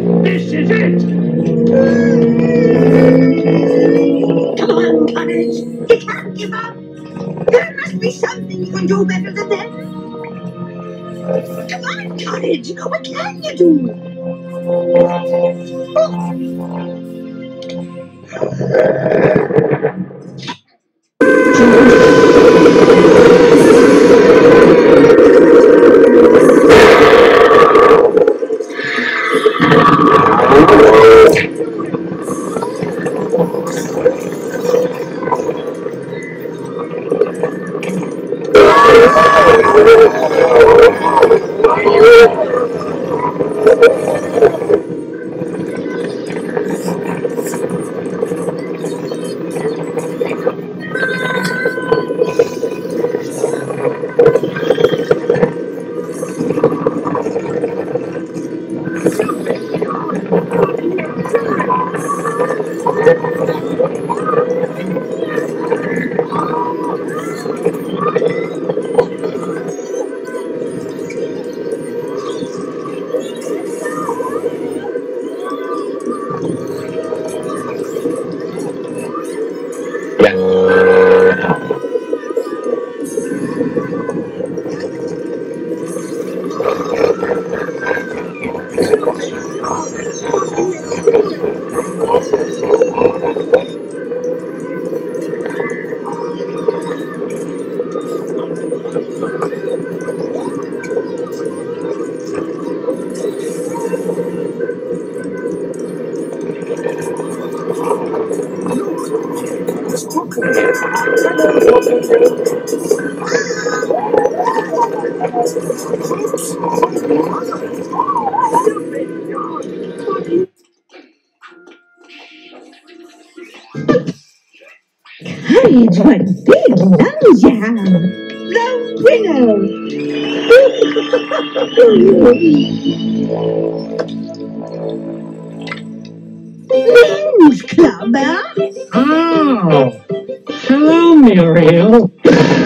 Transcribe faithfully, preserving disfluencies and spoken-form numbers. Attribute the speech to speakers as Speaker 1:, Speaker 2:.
Speaker 1: This is it!
Speaker 2: Come on, Cottage. You can't give up. There must be something you can do better than that. Come on, Cottage. What can you do? Cottage, what big lungs you have! The winner! Blues Club, huh?
Speaker 1: Oh! Hello, Muriel.